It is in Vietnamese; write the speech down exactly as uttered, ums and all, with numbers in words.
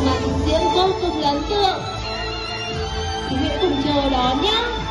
màn trình diễn vô cùng ấn tượng. Quý vị cùng chờ đón nhé.